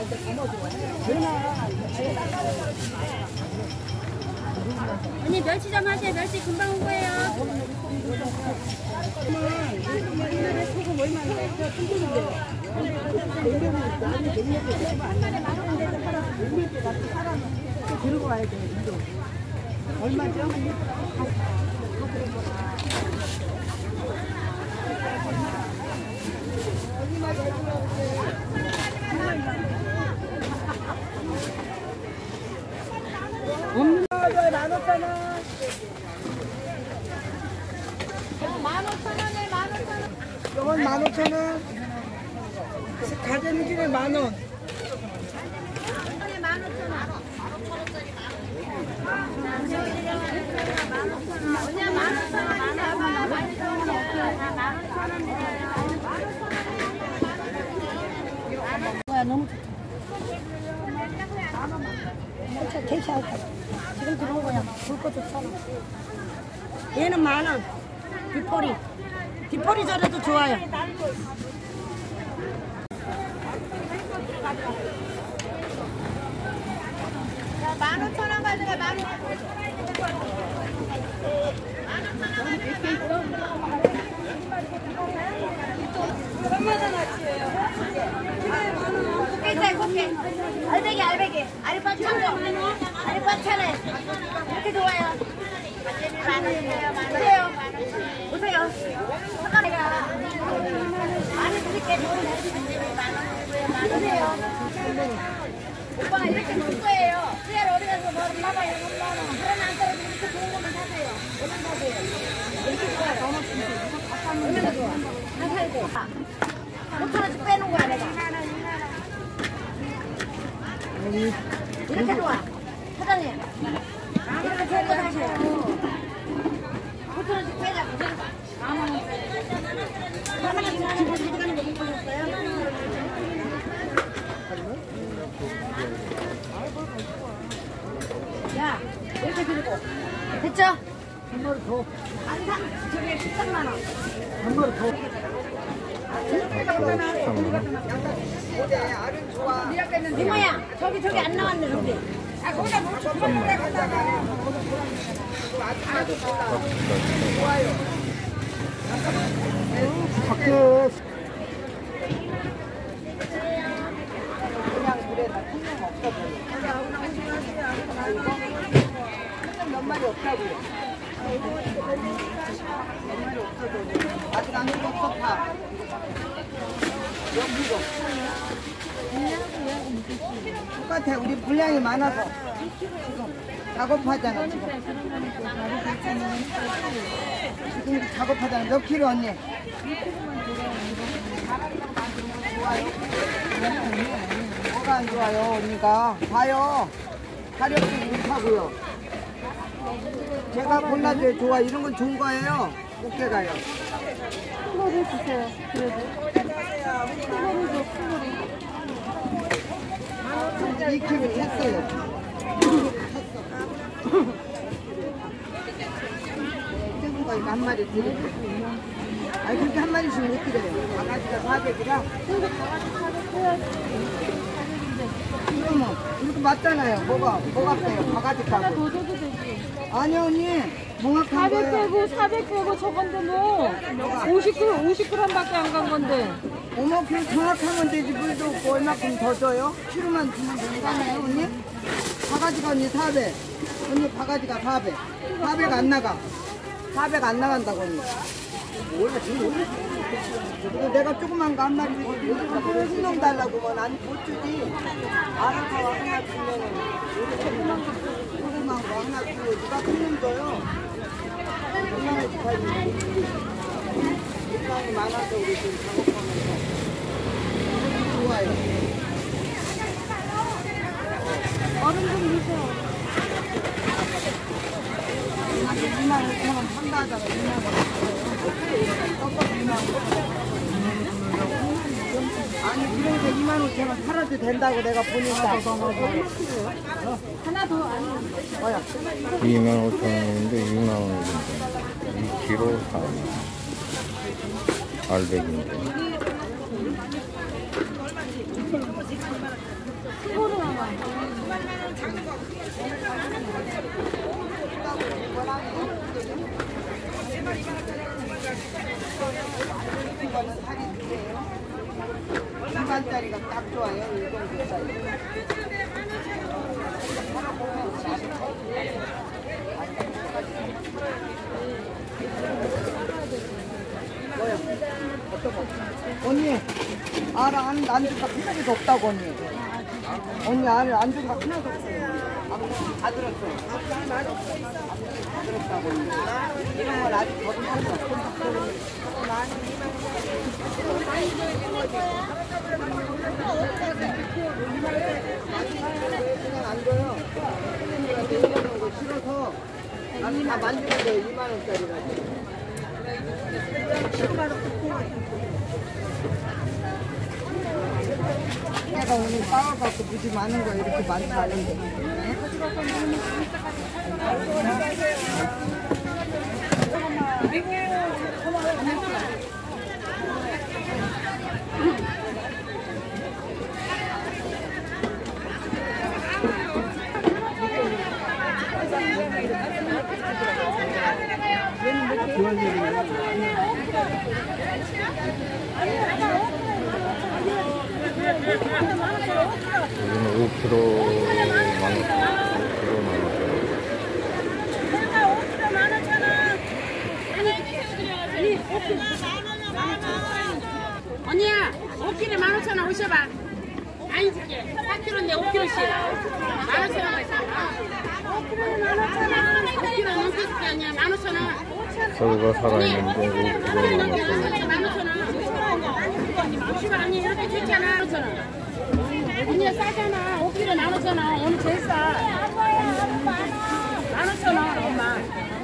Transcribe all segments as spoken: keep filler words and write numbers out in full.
언니 멸치 좀 하세요. 멸치 금방 온 거예요. 소금 얼마나 했어? 한 마리 만 원 돼서 팔아. 들고 와야 돼. 얼마죠? 없는 거에 만 오천 원. 만 오천 원에 만 오천 원. 이건 만 오천 원. 가재는 길에 만 원. 만 오천 원. 언니야 만 오천 원. 뭐야 너무 좋다. 대시할까? 지금 들어온 거야. 볼 거 좋잖아. 얘는 만 원. 뒷포리. 뒷포리 저래도 좋아요. 만 오천 원 가져가. 만 오천 원. 꽃게살 꽃게. 알배기 알배기. 알밥 천 원. 알밥 천 원. 이렇게 좋아요. 만 원이에요. 오세요. 오세요. 잠깐만요. 많이 드릴게요. 만 원이고요. 만 원이에요. 오빠가 이렇게 놓을 거예요. 수야를 어디 가서 뭐 봐봐요. 만 원. 그러면 안 떨어지면 이렇게 좋은 거만 사세요. 얼른 사세요. 이렇게 좋아요. 더 먹으면 얼마나 좋아. 다 살고. 오천 원씩 빼놓은 거야 내가. 이렇게 좋아. 사장님. 이렇게 좋은 거 사세요. 오천 원씩 빼자고. 만 원. 만 원씩 지금 가져가는 거 못 보셨어요? 야, 이렇게 들고. 됐죠? 한 마리 더. 안상, 저기 십삼만 원. 한 마리 더. 어제 알은 좋아. 이모야, 저기 저기 안 나왔네, 저기. 아, 거기다 놓쳐 버리는데 갔다가. 아주 좋아요. 밖에 그냥 그래 나 큰놈 없어 보여. 큰놈 몇 마리 없다고요. 몇 마리 없어 보여. 아직 안 오고 없어 파. 여기도. 똑같아. 우리 분량이 많아서 지금 작업하잖아 지금. 지금 작업하잖아. 몇 킬로 언니? 좋아요? 뭐가 안 좋아요 언니가? 봐요. 화력도 못하고요. 제가 골라줘요. 좋아. 이런 건 좋은 거예요. 꽃게가요. 큰 거를 주세요, 그래도. 큰 거를 줘, 큰 거를. 이 킬로 했어요. 작은 거 이거 한 마리 드릴게요. 아니 그렇게 한 마리씩 못 드려요. 바가지가 사백이라. 그러면 이렇게 맞잖아요. 뭐가 뭐가 빼요? 바가지 하나 가고. 더 줘도 되지. 아니 언니 정확한 사백 거예요. 빼고 사백 빼고 저건데 뭐 오십 그램 오십 그램밖에 안 간 건데. 어머 그 정확하면 되지. 물도 없고 얼마큼 더 줘요? 키로만 주면 되잖아요 언니. 바가지가 언니 사백. 언니 바가지가 사백. 사백 안 나가. 사백 안 나간다고 언니. 그리고 내가 조그만 거 한 마리 흰놈 달라고 하면 안 못 주지. 알아서 하나 주면은 조그만 거 조그만 거 하나 주고 누가 큰놈 줘요. 얼마나 팔지? 물량이 많아서 우리 지금 작업하면서 좋아요. 얼음 좀 주세요. 이만 오천 원 판다 하다가 이만 원. 꺾어서 이만 원. 아니 그래서 이만 오천 원 팔아도 된다고 내가 보니까. 하나 더 아니. 뭐야? 이만 오천 원인데 육만 원이 된다. 이 킬로 사 알백인데. 이거는 살이 두 개예요. 중간짜리가 딱 좋아요. 이 정도짜리. 뭐야? 어떤 거? 언니, 알 안, 안주가 하나도 없다고 언니. 언니 알 안주가 하나도 없어요. 다 들었어요. 다 들었다고 언니. 이런 걸 아직 더 들었어. 그냥 안 줘요. 손님들한테 이러는 거 싫어서 나는 다 만지는 거예요. 이만 원짜리라고. 내가 오늘 싸워갖고 무지 많은 거 이렇게 많이 가는데. 여기는 오 킬로그램 만 원, 오 킬로그램 만 원. 언니야, 오 킬로그램에 만 오천 원 오셔봐. 많이 줄게. 사 킬로그램인데 오 킬로그램씩. 만 오천 원 있어. 오 킬로그램에 만 오천 원. 오 킬로그램 넘게 줄게, 언니야. 만 오천 원. 서구가 살아있는데 오 킬로그램 만 오천 원. 만 오천 원. 오십원 언니 이렇게 좋잖아. 만 오천 원. 언니야 싸잖아. 오 킬로그램 만 오천 원. 오늘 제일 싸. 만 오천 원, 엄마.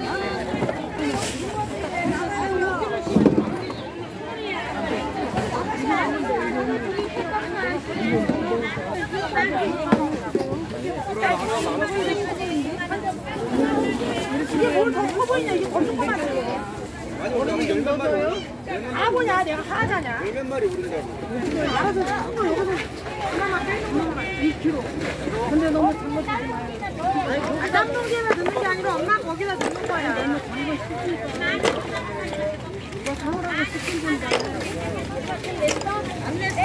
이게 뭘 더 커 보이냐? 이게 더 조그만해. 아니 오늘 열몇 마리 오르 아고냐? 내가 하자냐? 열몇 마리 오르냐고. 알아서 한번 여기서 하나만 빼는 거야. 이 킬로그램. 근데 너무 장거 주지 마요. 아, 짬뽕기에다 넣는 게 아니라 엄마 거기다 넣는 거야. 너무 장거 시키니까. 이거 사오라고 시킨 건데. 안 냈어?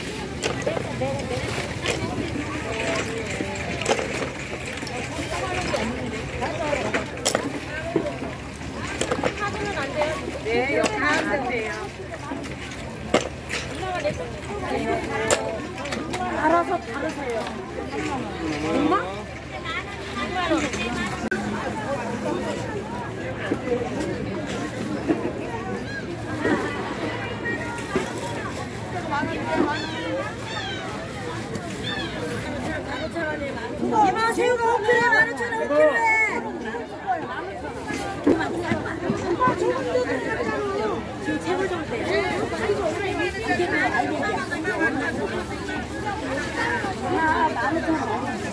네, 여기 하면 돼요. 알아서 다르세요. 엄마? 이마 새우가 오 킬로그램에 만 오천 원, 오 킬로그램에. 지금 채굴 정도예요. 아, 만 오천 원.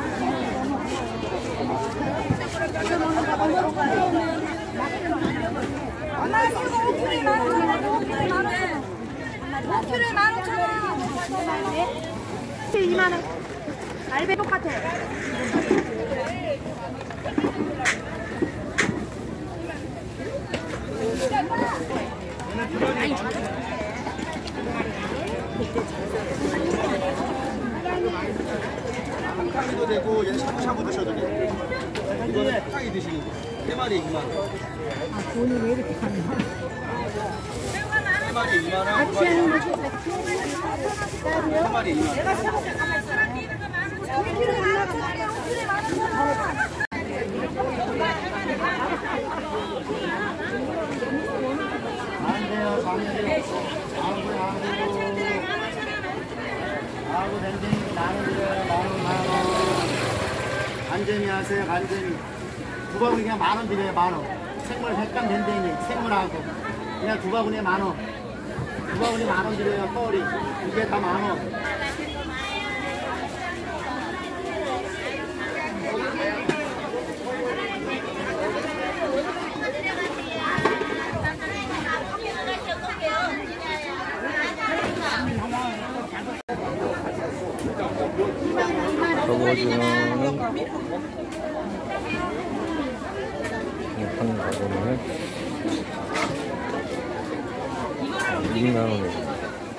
엄마 새우가 오 킬로그램에 만 오천 원, 오 킬로그램에 만 오천 원. 오 킬로그램에 만 오천 원. 이만 원. 알배 똑같아. 탕도 되고 얘는 샤브샤브 드셔도 돼요. 이거는 탕이 드시는 거. 세 마리 이만 원. 아, 돈이 왜 이렇게 가냐? 세 마리 이만 원. 두 마리 이만 원. 세 마리 이만 원. 아구 밴댕이 나는 드려요. 만원 만원. 간재미 하세요. 간재미. 두 바구니 그냥 만원 드려요. 만원. 생물 백감 밴댕이 생물하고 그냥 두 바구니에 만원. 두 바구니 만원 드려요. 뻘이 이게 다 만원. 한 가구에 이만 원입니다.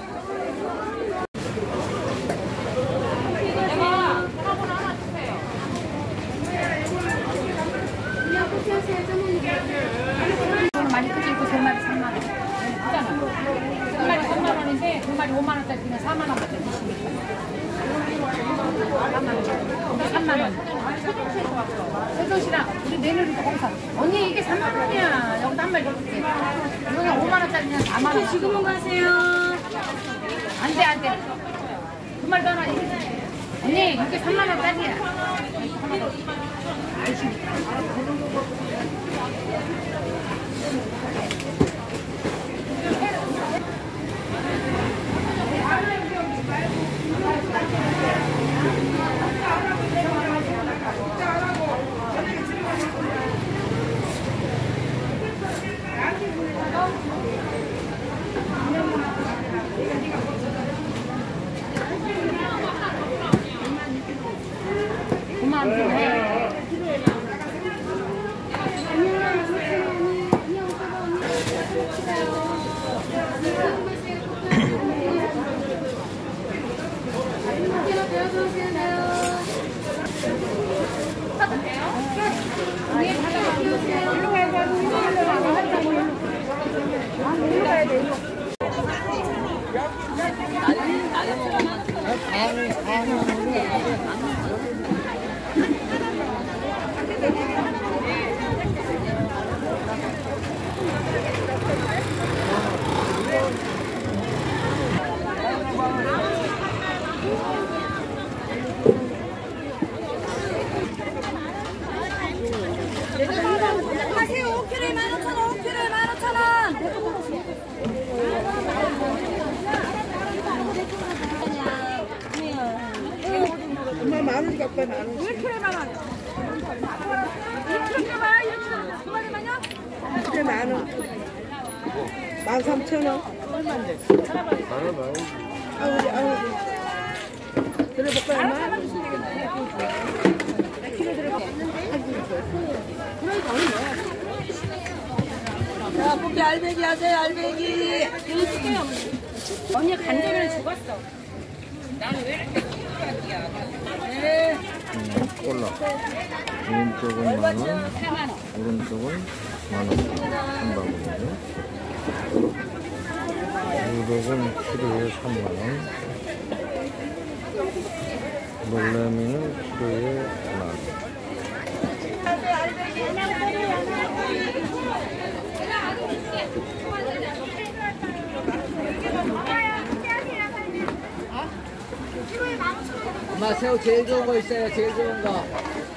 많이 크지고 세 마리 삼만 원. 크잖아. 한 마리 삼만 원인데 두 마리 오만 원짜리 그냥 사만 원밖에 못 쓰니까. 삼만 원. 세도시락 우리 내년에도 거기서 언니 이게 삼만 원이야. 여기다 한 마리 줄게. 이거는 오만 원짜리 그냥 사만 원. 지금은 가세요. 안 돼, 안 돼. 두 마리 더 하나. 언니 이게 삼만 원짜리야. 하세요. 오 킬로에 만 오천 원, 오 킬로에 만 오천 원. 엄마 만 원씩 갖고 만 원. 일 킬로에 만 원. 일 킬로에 만 원, 일 킬로에 두 마리만요? 그래 만 원. 만 삼천 원. 아우 우리 아우. 들어볼까요? 얼마? 키로 들어볼게. 자, 뽑기 알배기 하세요, 알배기. 언니 간장을 죽었어. 네. 음, 콜라. 왼쪽은 만 원, 오른쪽은 만 원. 한 바구니요. 우럭은 키로에 삼만 원. 놀래미는 키로에 만 원. 엄마 새우 제일 좋은 거 있어요, 제일 좋은 거.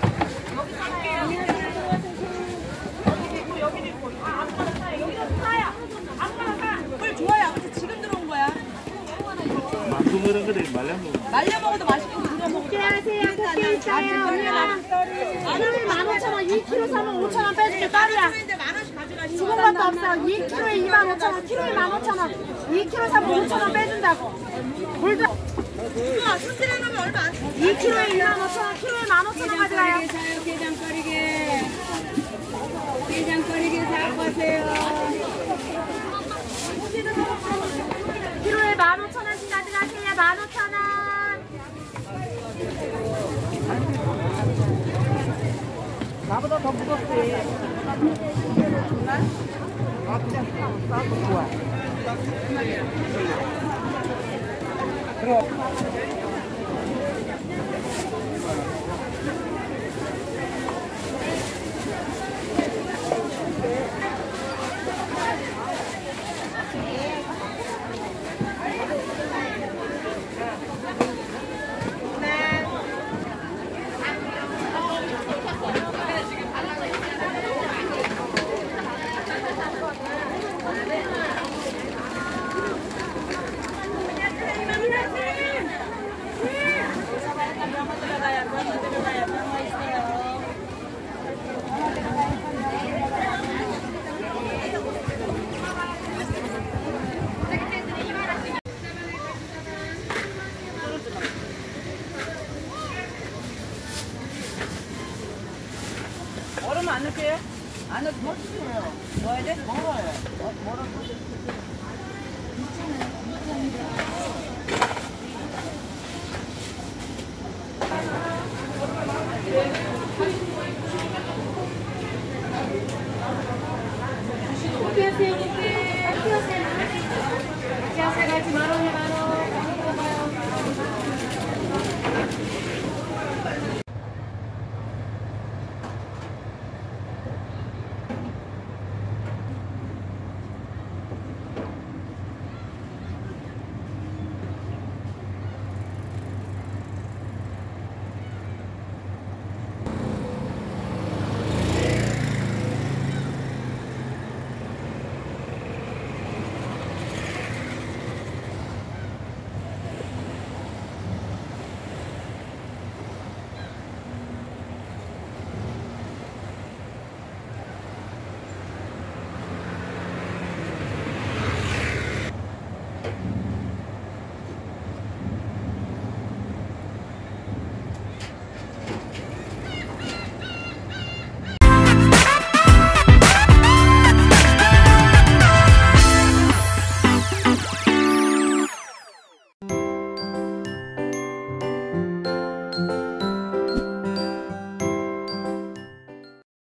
만두그릇 그래 말려먹어. 말려 먹어도 맛있고 그냥 먹어도 안녕하세요. 토끼 있어요. 키로에 만 오천 원, 이 킬로그램 사면 오천 원 빼줄게. 딸이야. 죽은 것도 없어. 이 킬로그램에 이만 오천 원, 키로에 만 오천 원. 이 킬로그램 사면 오천 원 빼준다고. 골드. 이 킬로그램에 이만 오천 원, 키로에 만 오천 원 가져가요. 게장거리게 게장거리게 사고 가세요. 키로에 만 오천 원씩 가져가세요. 만 오천 원. 나보다 더 무겁지. 아, 그냥 싸고 좋아. 그래. 얼음 안 넣을게요? 안 넣어도 더 주세요. 넣어야 돼? 먹어요. 뭐라고?